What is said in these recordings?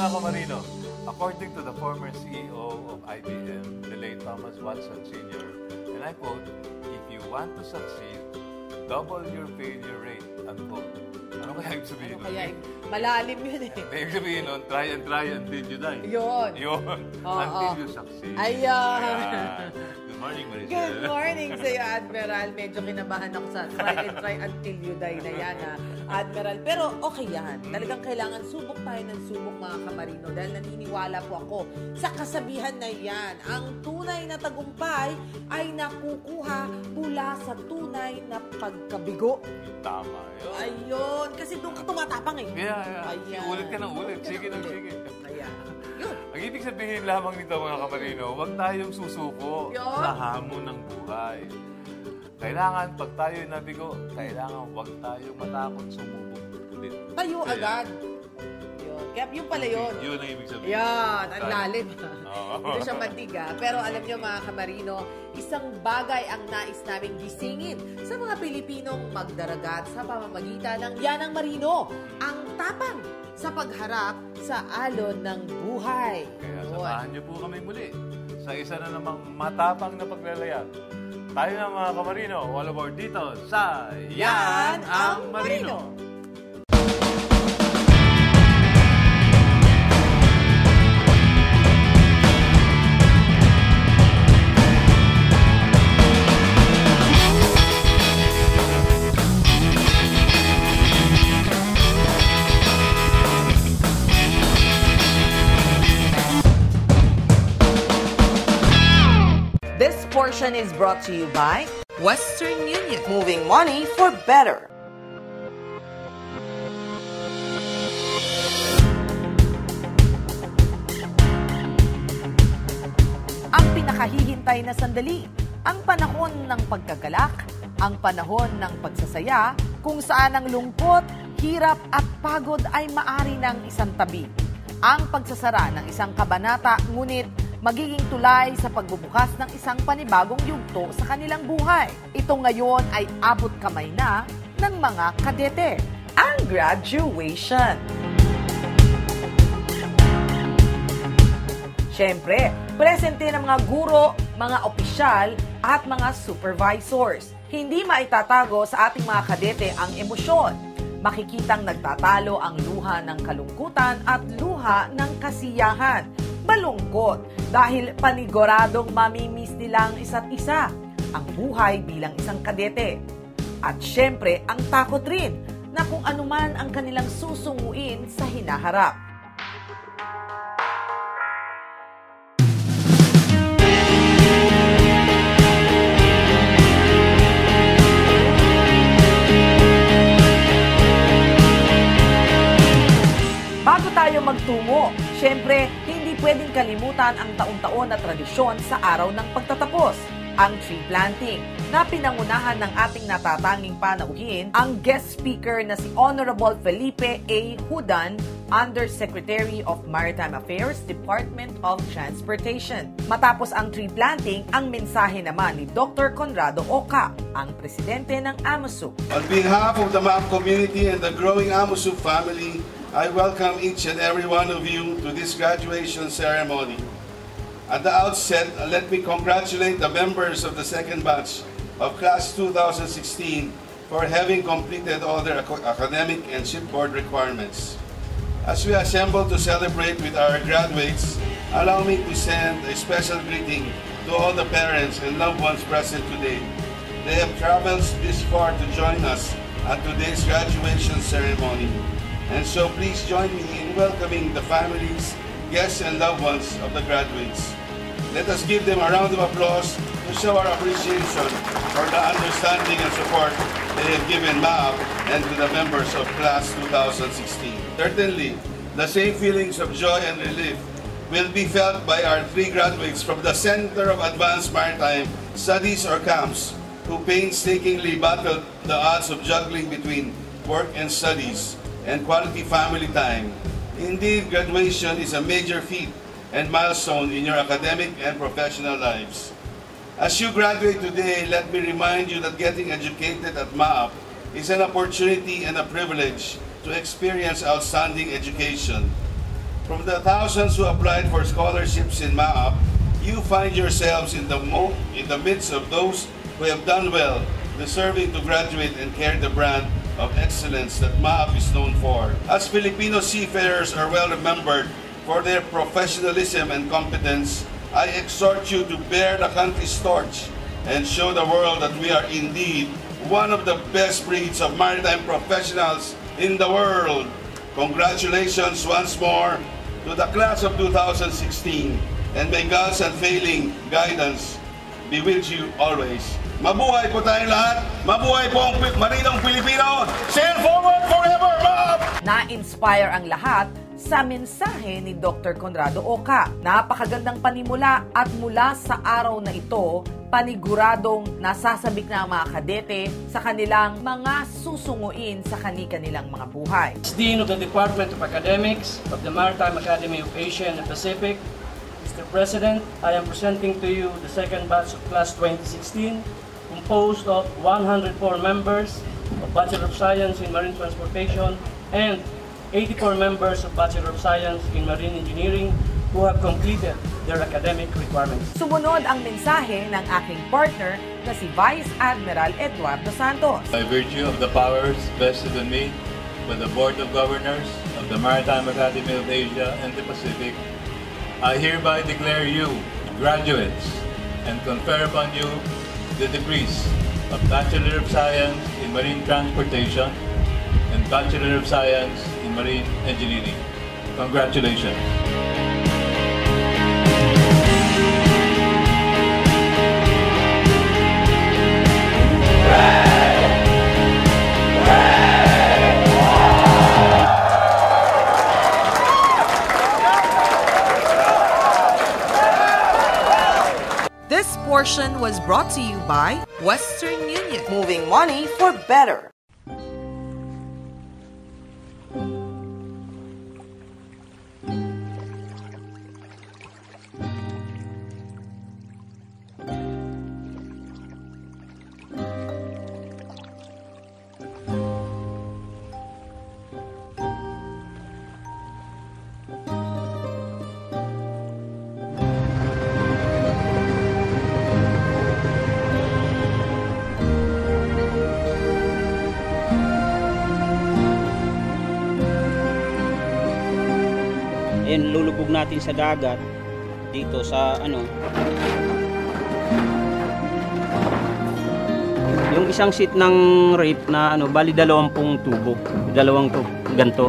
mga kamarino, according to the former CEO of IBM, the late Thomas Watson Sr., and I quote, "If you want to succeed, double your failure rate," unquote. Ano kaya ibig sabihin? Ano kaya? Malalim yun eh. Ibig sabihin nun, try until you die. Yun. Until you succeed. Ayan. Good morning, Maricel. Good morning sa'yo, Admiral. Medyo kinabahan ako sa try until you die na yan, Admiral. Pero okay yan. Talagang kailangan subok tayo ng subok, mga kamarino. Dahil naniniwala po ako sa kasabihan na yan. Ang tunay na tagumpay ay nakukuha mula sa tunay na pagkabigo. Tama yun. Ayun. Kasi doon ka tumatapang eh. Yeah. Ulit ka ng ulit. Sige. Ayan. Yun. Ang ibig sabihin lamang nito, mga kamarino, huwag tayong susuko sa hamon ng buhay. Kailangan, pag tayo'y nabigo, kailangan huwag tayong matakot sumubok ulit. Tayo agad. Yun. Kaya yun pala yun. Yun ang ibig sabihin. Yan. Ang lalim. Hindi siya mantiga. Pero alam nyo, mga kamarino, isang bagay ang nais naming gisingin sa mga Pilipinong magdaragat sa pamamagitan ng Yanang Marino. Ang tapang sa pagharap sa alon ng buhay. Kaya samahan niyo po kami muli sa isa na namang matapang na paglalayag. Tayo na, mga kamarino, all aboard dito sa Yan ang Marino! This portion is brought to you by Western Union. Moving Money for Better. Ang pinakahihintay na sandali, ang panahon ng pagkagalak, ang panahon ng pagsasaya, kung saan ang lungkot, hirap at pagod ay maari ng isang tabi. Ang pagsasara ng isang kabanata, ngunit magiging tulay sa pagbubukas ng isang panibagong yugto sa kanilang buhay. Ito ngayon ay abot kamay na ng mga kadete. Ang graduation. Siyempre, presente ng mga guro, mga opisyal at mga supervisors. Hindi maitatago sa ating mga kadete ang emosyon. Makikitang nagtatalo ang luha ng kalungkutan at luha ng kasiyahan. Malungkot dahil paniguradong mamimiss nila ang isa't isa, ang buhay bilang isang kadete. At syempre, ang takot rin na kung anuman ang kanilang susunguin sa hinaharap. Bago tayo magtungo, syempre, hindi pwedeng kalimutan ang taon-taon na tradisyon sa araw ng pagtatapos, ang tree planting, na pinangunahan ng ating natatanging panauhin, ang guest speaker na si Honorable Felipe A. Hudan, Undersecretary of Maritime Affairs, Department of Transportation. Matapos ang tree planting, ang mensahe naman ni Dr. Conrado Oca, ang presidente ng AMOSUP. On behalf of the MAP community and the growing AMOSUP family, I welcome each and every one of you to this graduation ceremony. At the outset, let me congratulate the members of the second batch of Class 2016 for having completed all their academic and shipboard requirements. As we assemble to celebrate with our graduates, allow me to send a special greeting to all the parents and loved ones present today. They have traveled this far to join us at today's graduation ceremony. And so please join me in welcoming the families, guests, and loved ones of the graduates. Let us give them a round of applause to show our appreciation for the understanding and support they have given MAP and to the members of Class 2016. Certainly, the same feelings of joy and relief will be felt by our three graduates from the Center of Advanced Maritime Studies or CAMPS, who painstakingly battled the odds of juggling between work and studies and quality family time. Indeed, graduation is a major feat and milestone in your academic and professional lives. As you graduate today, let me remind you that getting educated at MAP is an opportunity and a privilege to experience outstanding education. From the thousands who applied for scholarships in MAAP, you find yourselves in the midst of those who have done well, deserving to graduate and carry the brand of excellence that MAAP is known for. As Filipino seafarers are well remembered for their professionalism and competence, I exhort you to bear the country's torch and show the world that we are indeed one of the best breeds of maritime professionals in the world. Congratulations once more to the class of 2016, and may God's unfailing guidance be with you always. Mabuhay po tayong lahat! Mabuhay po ang Marinang Pilipino! Sail forward forever, MAAP! Na-inspire ang lahat sa mensahe ni Dr. Conrado Oca. Napakagandang panimula at mula sa araw na ito, paniguradong nasasabik na ang mga kadete sa kanilang mga susunguin sa kanilang mga buhay. As Dean of the Department of Academics of the Maritime Academy of Asia and the Pacific, Mr. President, I am presenting to you the second batch of Class 2016, composed of 104 members of Bachelor of Science in Marine Transportation and 84 members of Bachelor of Science in Marine Engineering who have completed their academic requirements. Sumunod ang mensahe ng aking partner na si Vice Admiral Eduardo Santos. By virtue of the powers vested in me by the Board of Governors of the Maritime Academy of Asia and the Pacific, I hereby declare you graduates and confer upon you the degrees of Bachelor of Science in Marine Transportation and Bachelor of Science in Marine Engineering. Congratulations. This portion was brought to you by Western Union, moving money for better. Ayan, lulubog natin sa dagat dito sa yung isang seat ng rape na bali 20 tubo, dalawang to ganto.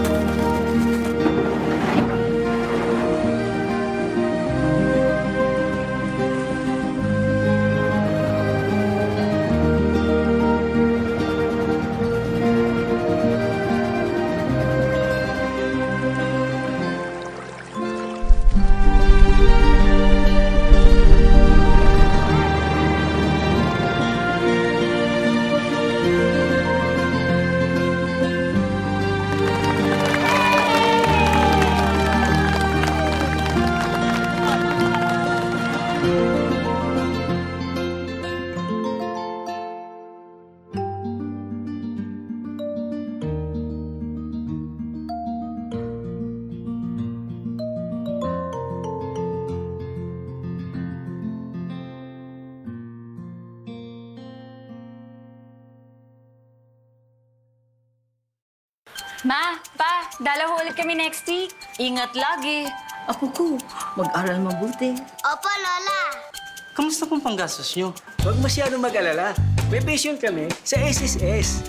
Ma, Pa, dalaw ulit kami next week. Ingat lagi. Apo ko, mag-aral mabuti. Opo, Lola. Kamusta pong panggastos nyo? Huwag masyadong mag-alala. May pension kami sa SSS.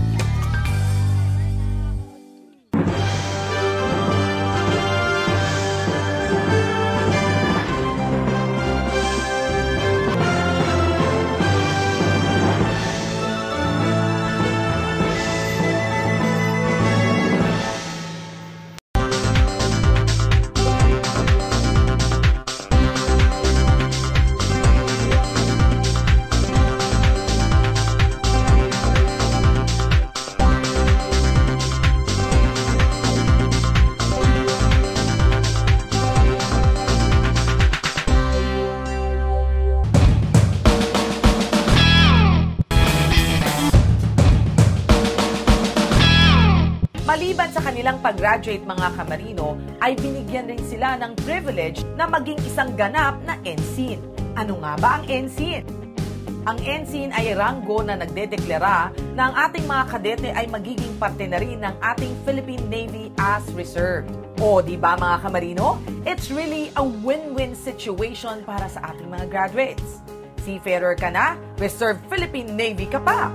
Maliban sa kanilang pag-graduate mga kamarino, ay binigyan rin sila ng privilege na maging isang ganap na ensign. Ano nga ba ang ensign? Ang ensign ay ranggo na nagdedeklara na ang ating mga kadete ay magiging parte na rin ng ating Philippine Navy as reserve. O, di ba mga kamarino? It's really a win-win situation para sa ating mga graduates. Seafarer ka na, reserve Philippine Navy ka pa.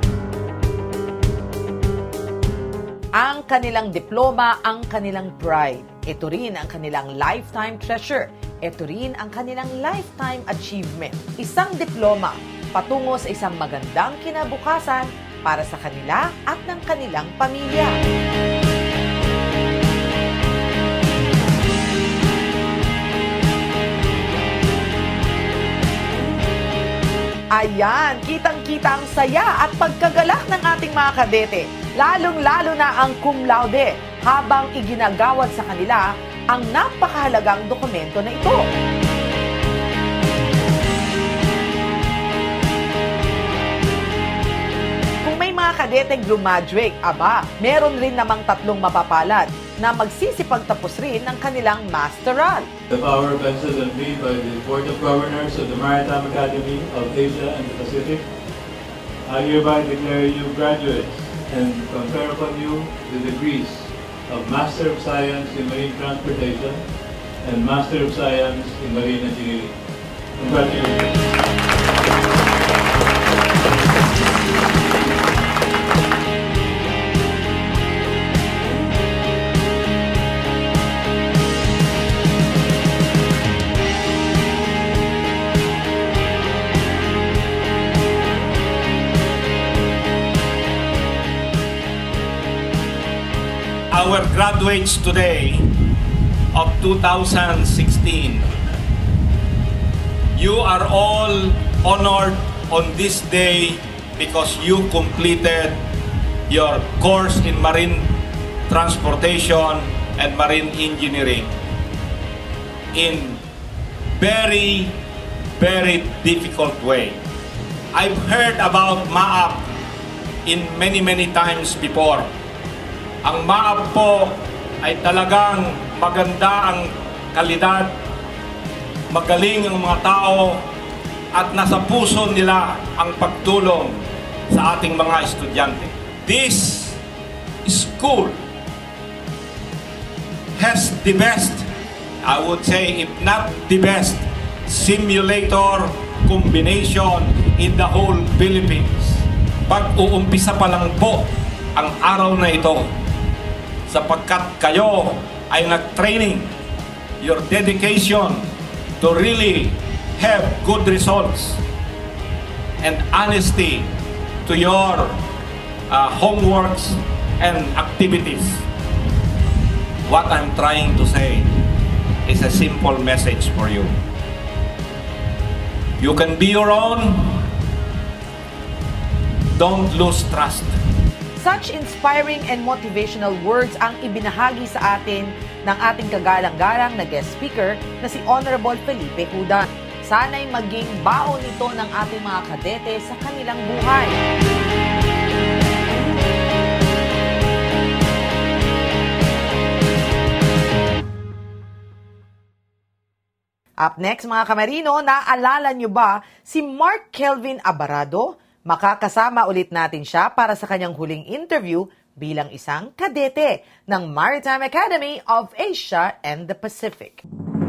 Ang kanilang diploma, ang kanilang pride. Ito rin ang kanilang lifetime treasure. Ito rin ang kanilang lifetime achievement. Isang diploma patungo sa isang magandang kinabukasan para sa kanila at ng kanilang pamilya. Ayan, kitang-kita ang saya at pagkagalak ng ating mga kadete, lalong-lalo na ang cum laude, habang iginagawad sa kanila ang napakahalagang dokumento na ito. Kung may mga kadeteng graduate, meron rin namang 3 mapapalad na magsisipagtapos rin ng kanilang masteral. The power vested in me by the Board of Governors of the Maritime Academy of Asia and the Pacific, I hereby declare you graduates and confer upon you the degrees of Master of Science in Marine Transportation and Master of Science in Marine Engineering. Congratulations. Our graduates today of 2016, you are all honored on this day because you completed your course in marine transportation and marine engineering in very, very difficult way. I've heard about MAAP in many times before. Ang MAAP po ay talagang maganda ang kalidad, magaling ang mga tao, at nasa puso nila ang pagtulong sa ating mga estudyante. This school has the best, I would say, if not the best, simulator combination in the whole Philippines. Pag-uumpisa pa lang po ang araw na ito, sapagkat kayo ay nag-training, your dedication to really have good results and honesty to your homeworks and activities. What I'm trying to say is a simple message for you. You can be your own. Don't lose trust. Such inspiring and motivational words ang ibinahagi sa atin ng ating kagalang-galang na guest speaker na si Honorable Felipe Hudan. Sana'y maging baon ito ng ating mga kadete sa kanilang buhay. Up next mga kamarino, naalala nyo ba si Mark Kelvin Abarado? Makakasama ulit natin siya para sa kanyang huling interview bilang isang kadete ng Maritime Academy of Asia and the Pacific.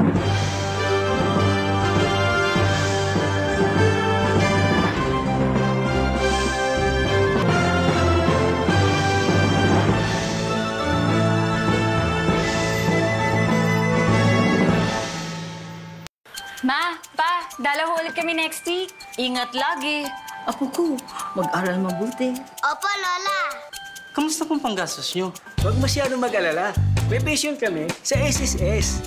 Ma, Pa, dalaw ulit kami next week. Ingat lagi. Apo ko, mag-aral mabuti. Opo, Lola. Kamusta pong panggastos nyo? Huwag masyadong mag-alala. May pension kami sa SSS.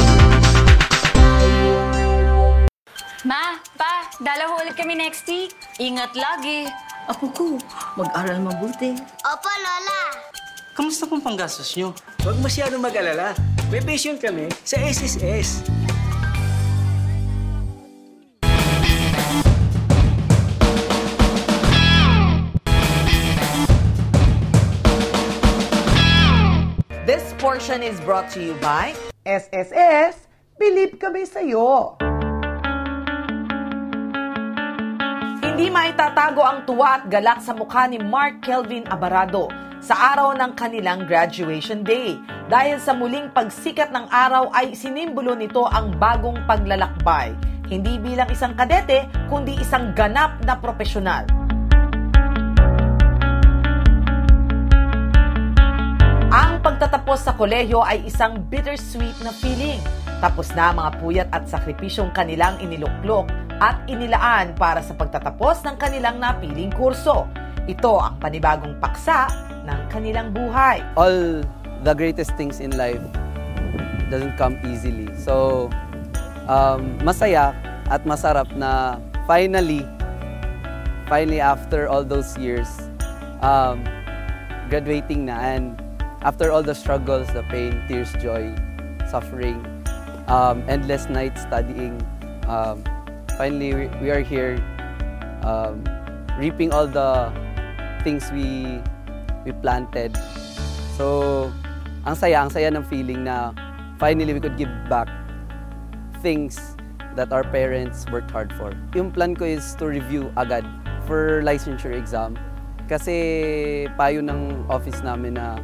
Ma, Pa, dalaw ulit kami next week. Ingat lagi. Apo ko, mag-aral mabuti. Opo, Lola. Kamusta pong panggastos nyo? Huwag masyadong mag-alala. May pension kami sa SSS. This portion is brought to you by SSS, Believe Kami Sa'yo. Hindi maitatago ang tuwa at galak sa mukha ni Mark Kelvin Abarado sa araw ng kanilang graduation day. Dahil sa muling pagsikat ng araw ay sinimbolo nito ang bagong paglalakbay. Hindi bilang isang kadete, kundi isang ganap na profesional. Ang pagtatapos sa kolehiyo ay isang bittersweet na feeling. Tapos na mga puyat at sakripisyong kanilang iniluklok at inilaan para sa pagtatapos ng kanilang napiling kurso. Ito ang panibagong paksa ng kanilang buhay. All the greatest things in life doesn't come easily. So, masaya at masarap na finally after all those years, graduating na, and after all the struggles, the pain, tears, joy, suffering, endless nights studying, finally we are here reaping all the things we planted. So, ang saya ng feeling na finally we could give back things that our parents worked hard for. Yung plan ko is to review agad for licensure exam. Kasi payo ng office namin na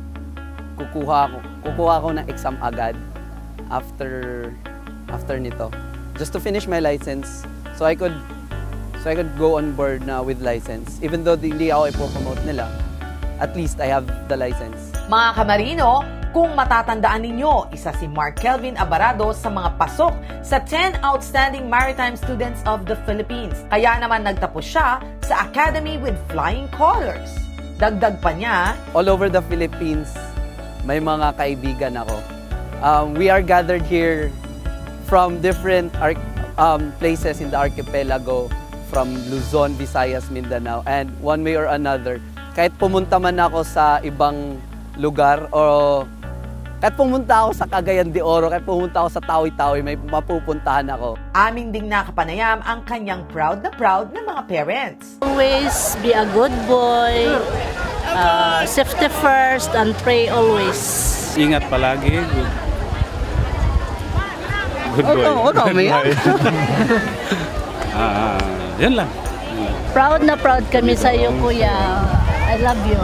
kukuha ko ng exam agad after nito. Just to finish my license so I could go on board na with license. Even though hindi ako ipo-promote nila, at least I have the license. Mga kamarino, kung matatandaan ninyo, isa si Mark Kelvin Abarado sa mga pasok sa 10 Outstanding Maritime Students of the Philippines. Kaya naman nagtapos siya sa Academy with Flying Colors. Dagdag pa niya, all over the Philippines, may mga kaibigan ako. We are gathered here from different places in the archipelago, from Luzon, Visayas, Mindanao, and one way or another, kahit pumunta man ako sa ibang lugar o kahit pumunta ako sa Cagayan de Oro, kahit pumunta ako sa Tawi-Tawi, may mapupuntahan ako. Aming ding nakapanayam ang kanyang proud na mga parents. Always be a good boy, safety first, and pray always. Ingat palagi. Good boy. Yan lang. Proud na proud kami sa iyo, Kuya. I love you.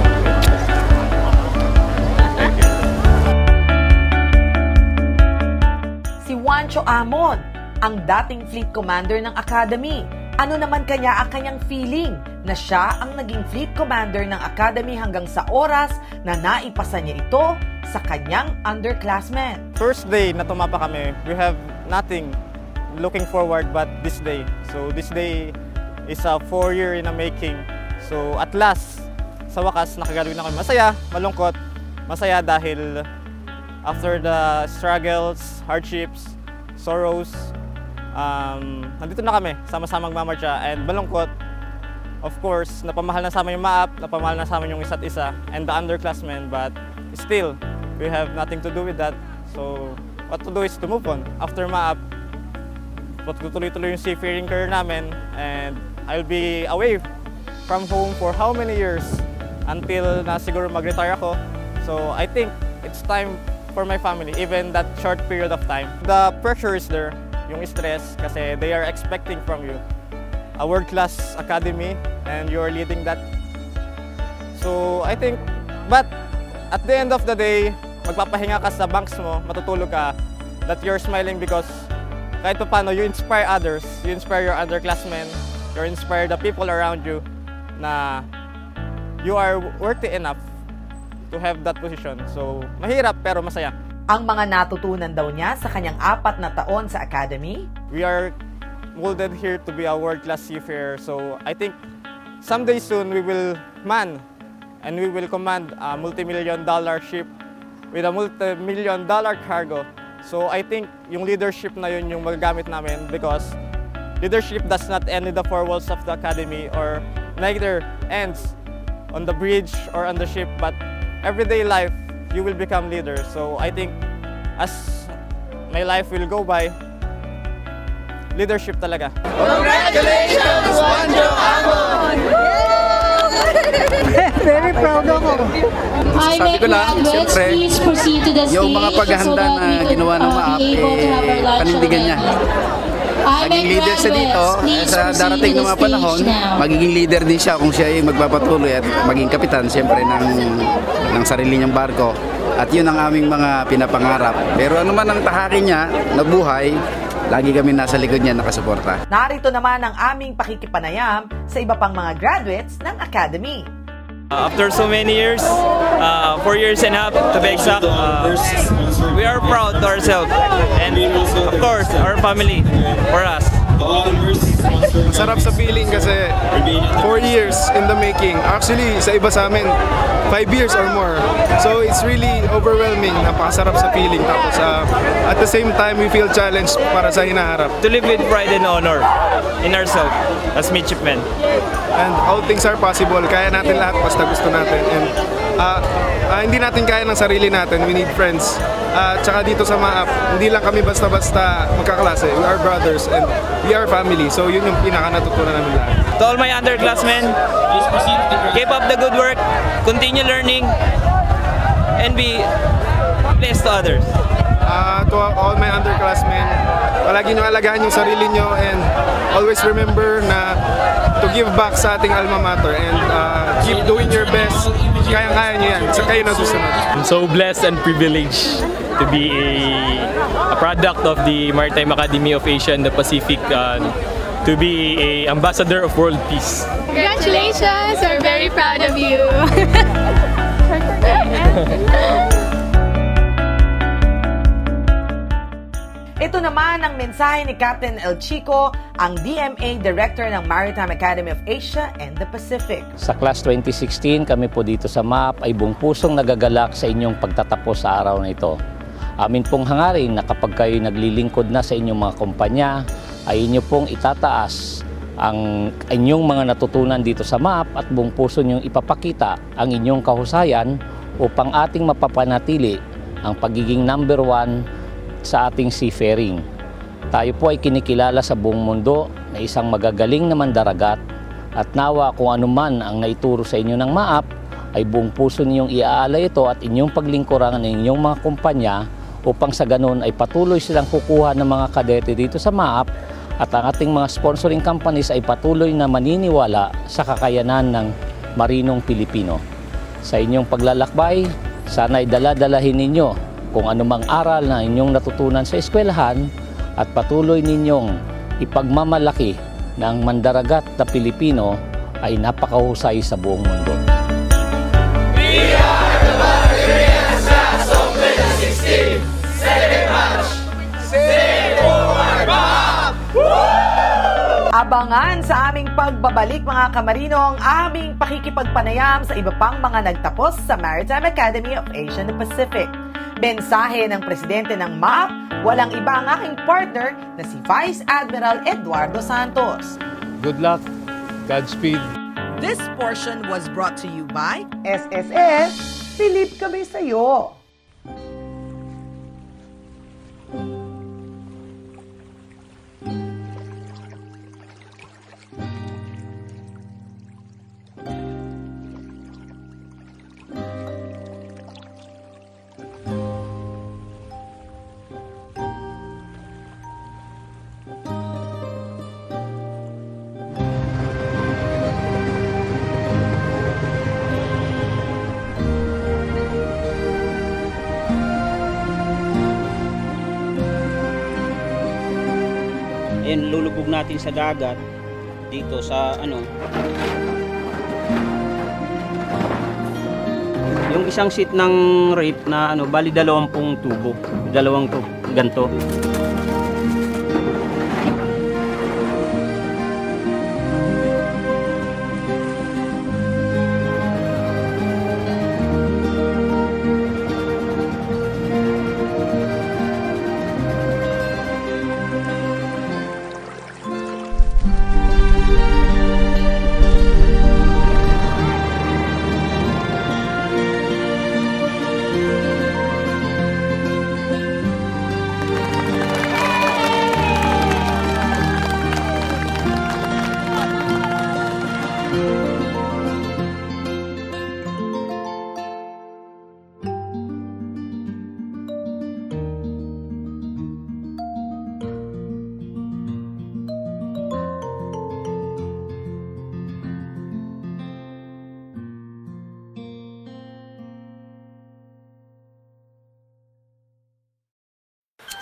Si Juancho Amon, ang dating fleet commander ng Academy. Ano naman kanya ang kanyang feeling na siya ang naging fleet commander ng Academy hanggang sa oras na naipasa niya ito sa kanyang underclassmen? First day na tumapa kami, we have nothing looking forward but this day. So this day is a 4-year in a making. So at last, sa wakas, nakagaluin na kami. Masaya, malungkot. Masaya dahil after the struggles, hardships, sorrows, nandito na kami, sama-sama magmamarcha, and malungkot. Of course, napamahal na sa amin yung MAAP, napamahal na sa amin yung isa't isa, and the underclassmen, but still, we have nothing to do with that. So, what to do is to move on. After MAAP, tuloy-tuloy yung seafaring career namin, and I'll be away from home for how many years until na siguro mag-retire ako. So, I think it's time for my family, even that short period of time. The pressure is there, yung stress, kasi they are expecting from you a world-class academy, and you're leading that. So, I think, but at the end of the day, magpapahinga ka sa bunks mo, matutulog ka, that you're smiling because kahit paano, you inspire others, you inspire your underclassmen, you inspire the people around you na you are worthy enough to have that position. So, mahirap pero masaya. Ang mga natutunan daw niya sa kanyang 4 na taon sa Academy? We are molded here to be a world-class seafarer. So, I think someday soon we will man and we will command a multi-million-dollar ship with a multi-million-dollar cargo. So, I think yung leadership na yun yung magagamit namin because leadership does not end in the four walls of the academy or neither ends on the bridge or on the ship, but everyday life, you will become leader. So I think as my life will go by, leadership talaga. Congratulations, Juanjo Amon! Very proud ako. Sabi ko lang, siyempre, yung mga paghahanda na ginawa ng MAAP, panindigan niya. Maging leader siya dito, sa darating na mga panahon, magiging leader din siya kung siya ay magpapatuloy at maging kapitan, siyempre, ng sarili niyang barko. At yun ang aming mga pinapangarap. Pero ano man ang tahakin niya na buhay, lagi kami nasa likod niya nakasuporta. Narito naman ang aming pakikipanayam sa iba pang mga graduates ng Academy. After so many years, 4 years and a half to be exact, we are proud to ourselves and of course our family for us. Sarap sa feeling kasi 4 years in the making. Actually, sa iba sa amin, 5 years or more. So it's really overwhelming. Napakasarap sa feeling. Tapos at the same time, we feel challenged para sa hinaharap. To live with pride and honor in ourselves as midshipmen. And all things are possible. Kaya natin lahat basta gusto natin. And hindi natin kaya ng sarili natin. We need friends. Tsaka dito sa MAAP, hindi lang kami basta-basta magkaklase. We are brothers and we are family. So yun yung pinaka-natutunan namin lahat. To all my underclassmen, keep up the good work, continue learning, and be blessed to others. To all my underclassmen, palagi nyo alagaan yung sarili nyo and always remember na to give back sa ating alma mater and keep doing your best. Kayang-kaya nyo yan. So kayo na susunod. I'm so blessed and privileged to be a product of the Maritime Academy of Asia and the Pacific, to be an ambassador of world peace. Congratulations! We're very proud of you. Ito naman ang mensahe ni Captain El Chico, ang DMA Director ng Maritime Academy of Asia and the Pacific. Sa Class 2016, kami po dito sa MAAP ay buong pusong nagagalak sa inyong pagtatapos sa araw na ito. Amin pong hangarin na kapag kayo naglilingkod na sa inyong mga kumpanya, ay inyo pong itataas ang inyong mga natutunan dito sa MAAP at buong puso niyong ipapakita ang inyong kahusayan upang ating mapapanatili ang pagiging number 1 sa ating seafaring. Tayo po ay kinikilala sa buong mundo na isang magagaling na mandaragat at nawa kung anuman ang naituro sa inyo ng MAAP ay buong puso niyong iaalay ito at inyong paglingkuran ng inyong mga kumpanya upang sa ganun ay patuloy silang kukuha ng mga kadete dito sa MAAP at ang ating mga sponsoring companies ay patuloy na maniniwala sa kakayanan ng marinong Pilipino. Sa inyong paglalakbay, sana ay dala-dalahin ninyo kung anumang aral na inyong natutunan sa eskwelahan at patuloy ninyong ipagmamalaki na ang mandaragat na Pilipino ay napakahusay sa buong mundo. We are the Valkyrians class of 2016, second match. Sail forward, MAAP! Abangan sa aming pagbabalik mga kamarino ang aming pakikipagpanayam sa iba pang mga nagtapos sa Maritime Academy of Asia and the Pacific. Mensahe ng presidente ng MAAP, walang iba ang aking partner na si Vice Admiral Eduardo Santos. Good luck. Godspeed. This portion was brought to you by SSS, Philip kami sa'yo. Ayan, lulubog natin sa dagat dito sa yung isang sheet ng rape na bali 20 tubo, 2 ganto.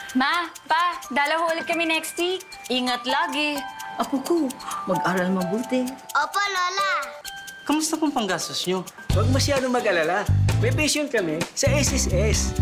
Ma, Pa, dalaw ulit kami next week. Ingat lagi. Apo ko, mag-aral mabuti. Opo, Lola. Kamusta pong panggastos nyo? Huwag masyadong mag-alala. May pension kami sa SSS.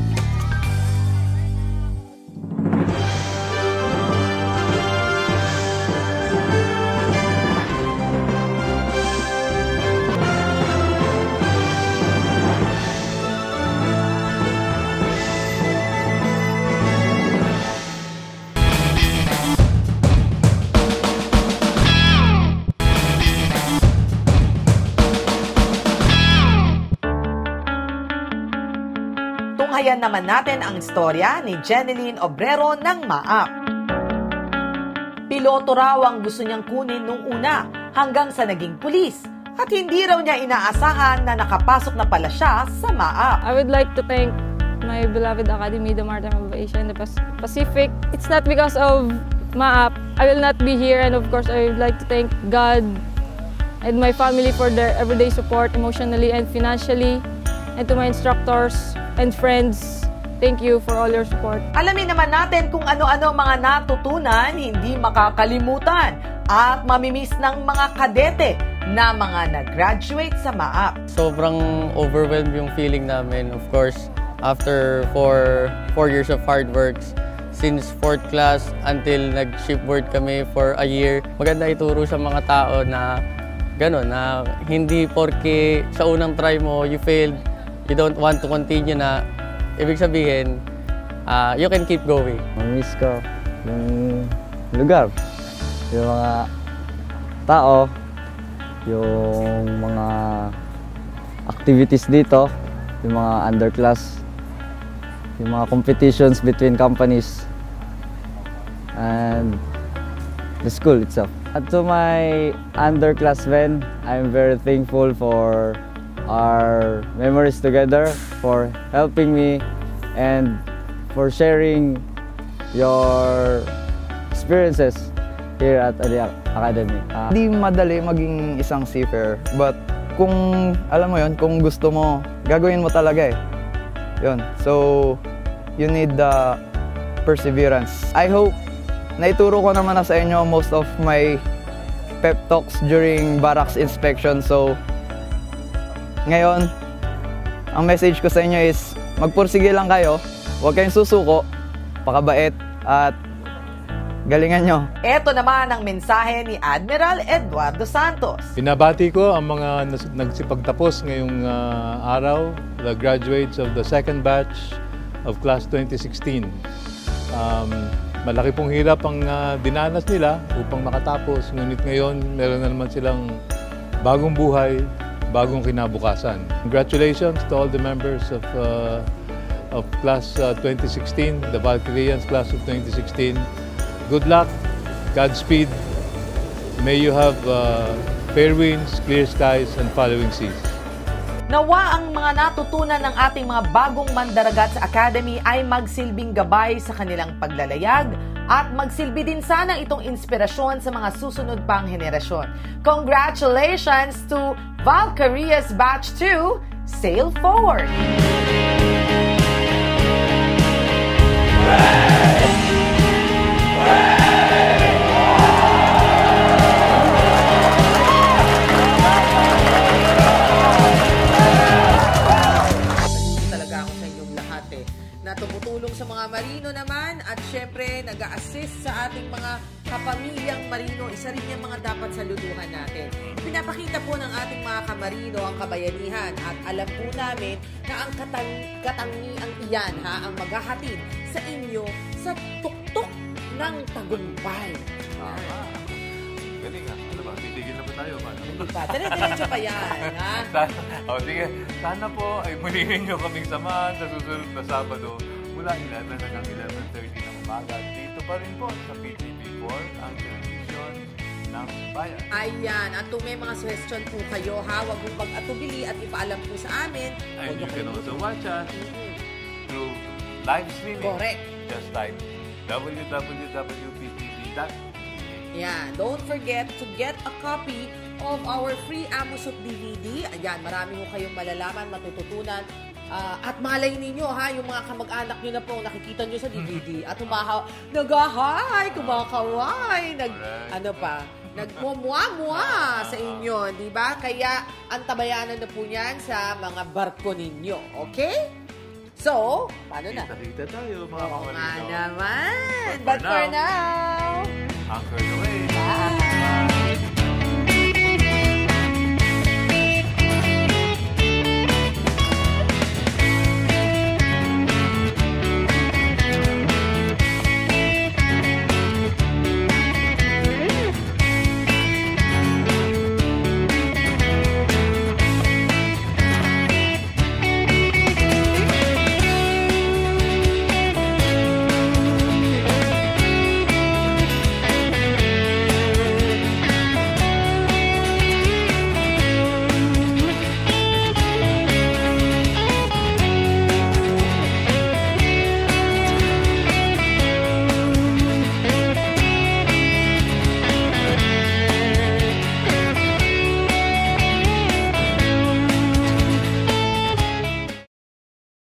Tunghayan naman natin ang istorya ni Jeneline Obrero ng MAAP. Piloto raw ang gusto niyang kunin nung una hanggang sa naging pulis at hindi raw niya inaasahan na nakapasok na pala siya sa MAAP. I would like to thank my beloved Academy, the Maritime Aviation, the Pacific. It's not because of MAAP. I will not be here, and of course I would like to thank God and my family for their everyday support emotionally and financially, and to my instructors and friends, thank you for all your support. Alamin naman natin kung ano-ano mga natutunan, hindi makakalimutan at mamimiss ng mga kadete na mga nag-graduate sa MAAP. Sobrang overwhelmed yung feeling namin. Of course, after 4 years of hard works, since 4th class until nag-shipboard kami for a year, maganda ituro sa mga tao na gano'n, na hindi porke sa unang try mo, you failed, you don't want to continue na, ibig sabihin, you can keep going. Mamiss ko yung lugar, yung mga tao, yung mga activities dito, yung mga underclass, yung mga competitions between companies, and the school itself. At to my underclassmen, I'm very thankful for our memories together, for helping me, and for sharing your experiences here at the Academy. Hindi madali maging isang seafarer, but kung alam mo yon, kung gusto mo, gagawin mo talaga eh. Yun. So, you need the perseverance. I hope naituro ko naman na sa inyo most of my pep talks during barracks inspection. So, ngayon, ang message ko sa inyo is magpursige lang kayo, huwag kayong susuko, pakabait, at galingan nyo. Ito naman ang mensahe ni Admiral Eduardo Santos. Binabati ko ang mga nagsipagtapos ngayong araw, the graduates of the second batch of Class 2016. Malaki pong hirap ang dinanas nila upang makatapos, ngunit ngayon meron na naman silang bagong buhay, bagong kinabukasan. Congratulations to all the members of Class 2016, the Valkyrians Class of 2016. Good luck, Godspeed. May you have fair winds, clear skies, and following seas. Nawa ang mga natutunan ng ating mga bagong mandaragat sa Academy ay magsilbing gabay sa kanilang paglalayag at magsilbi din sana itong inspirasyon sa mga susunod pang henerasyon. Congratulations to Valkyrias Batch 2! Sail forward! Na tumutulong sa mga marino naman at syempre nag-a-assist sa ating mga kapamilyang marino. Isa rin yung mga dapat saluduhan natin. Pinapakita po ng ating mga kamarino ang kabayanihan at alam po namin na ang katangiang iyan ang maghahatid sa inyo sa tuktok ng tagumpay. Galing ano ba? Titigil na ba tayo? Hindi pa. Diretso pa yan. Sige. Sana po ay mulihin nyo kaming samahan sa susunod na Sabado mula 11 hanggang 11:30 ng umaga. Dito pa rin po sa PTV4, ang television ng bayan. Ayan. At kung may mga suggestion po kayo, huwag mong mag-atubili at ipaalam po sa amin. And you can also watch us through live streaming. Correct. Just type www.ptv.com. Yeah, don't forget to get a copy of our free AMOSUP DVD. Ayan, marami ho kayong malalaman, matututunan At malay ninyo ha, yung mga kamag-anak nyo na po, nakikita nyo sa DVD at nag-hi, kumakaway, nagmumwa-mwa sa inyo, di ba? Kaya antabayanan na po niyan sa mga barko ninyo, okay? So, paano na? Kita tayo, mga kamalinaw. Naman! But for now, anchor the way. Bye!